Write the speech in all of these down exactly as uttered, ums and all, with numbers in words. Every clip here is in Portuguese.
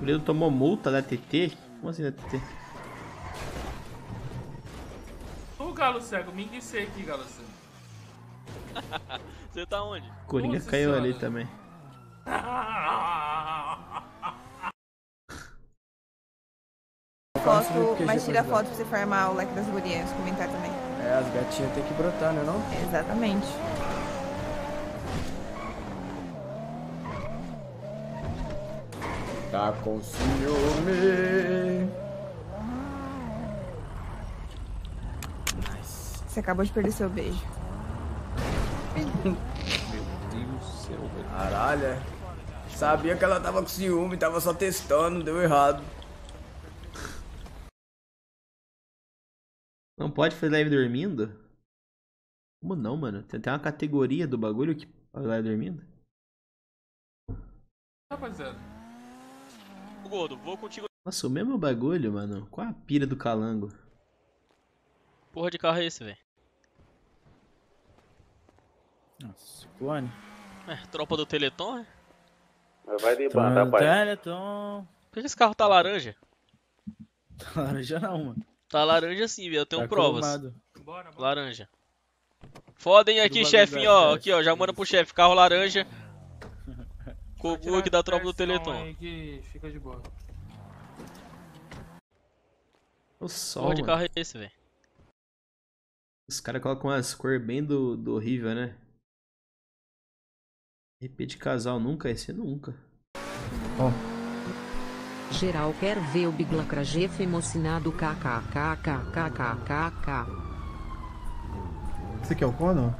O Lilo tomou multa da T T? Como assim da T T? Ô Galo Cego, me indicei aqui, Galo Cego. Você tá onde? Coringa Nossa caiu senhora. ali também. Foto, mas tira foto pra você farmar o like das gurias, comentar também. É, as gatinhas tem que brotar, né não? Exatamente. Tá com ciúme. Nice. Você acabou de perder seu beijo. Meu Deus do céu, velho. Caralho, é. Sabia que ela tava com ciúme, tava só testando, deu errado. Não pode fazer live dormindo? Como não, mano? Tem até uma categoria do bagulho que faz live dormindo. Rapaziada. Ô, Gordo, vou contigo. Nossa, o mesmo bagulho, mano. Qual a pira do calango? Porra de carro é esse, velho? Nossa, clone. É, tropa do Teleton, é? Vai de banda, rapaz. Teleton. Por que esse carro tá laranja? Laranja não, mano. Tá laranja sim, velho. Eu tenho Tá provas. cromado. Bora, bora. Laranja. Fodem aqui, Tudo chefinho, bagulho ó. da Aqui, ó. Já manda pro chefe. Carro laranja. Cogu aqui da tropa do Pressão Teleton. aí que fica de boa. O sol, Porra de mano. carro é esse, velho? Os caras colocam umas cores bem do, do horrível, né? R P de casal nunca, esse nunca. Geral quer ver o Biglacragef emocionado kkkkkkkkk. Esse aqui é o Cono?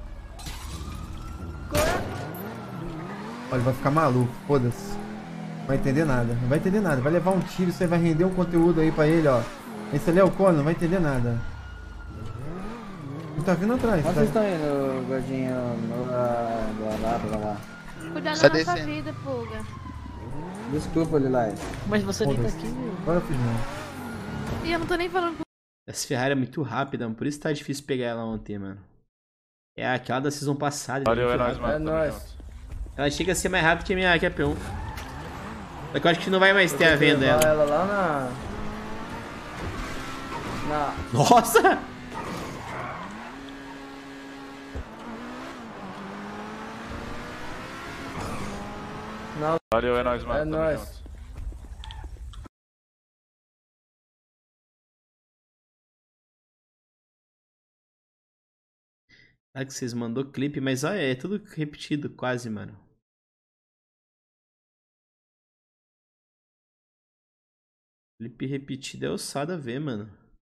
Olha, vai ficar maluco, foda-se. Não vai entender nada, não vai entender nada. Vai levar um tiro, você vai render um conteúdo aí pra ele, ó. Esse ali é o Cono, não vai entender nada. Ele tá vindo atrás, Onde tá? vocês estão indo, gordinho? Blá, blá, blá, blá, blá. Cuidado Tá da nossa descendo. vida, Pulga. Desculpa, Lilás. Mas você nem tá Foda-se. aqui, meu. Agora eu fiz não. E eu não tô nem falando com Essa Ferrari é muito rápida, mano. Por isso tá difícil pegar ela ontem, mano. É aquela da season passada. Valeu, muito é nóis, rápida. mano. É Tamo nóis. junto. Ela chega a ser mais rápida que a minha que a P um. Só que eu acho que não vai mais ter a venda Levar ela. ela lá na... Na... Nossa! Valeu, é nóis, mano. É Tamo nóis. junto. Ah, que vocês mandou clipe, mas olha, é tudo repetido quase, mano. Clipe repetido é ossada ver, mano.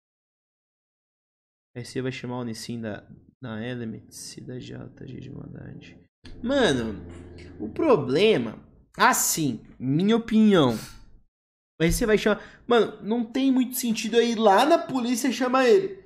Aí você vai chamar o Nissin da, da Elements e da J G de maldade. Mano, o problema, assim, minha opinião. Aí você vai chamar. Mano, não tem muito sentido eu ir lá na polícia e chamar ele.